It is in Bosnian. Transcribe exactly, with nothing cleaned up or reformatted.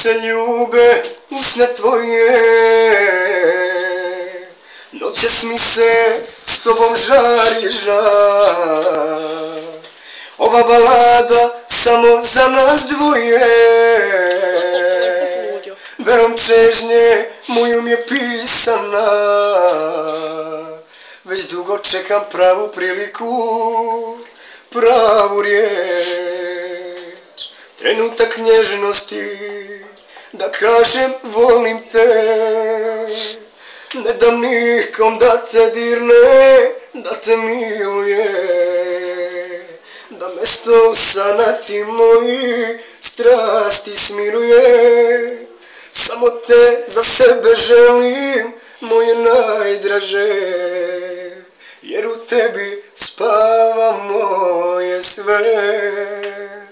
se ljube usne tvoje, noćas mi se s tobom žari žar. Ova balada samo za nas dvoje, verom čežnje moju mi je pisana. Već dugo čekam pravu priliku, pravu riječ, trenutak nježnosti, da kažem volim te. Ne dam nikom da te dirne, da te miluje, da mesto sana ti moji strasti smiruje. Samo te za sebe želim, moje najdraže, jer u tebi spava moje sve.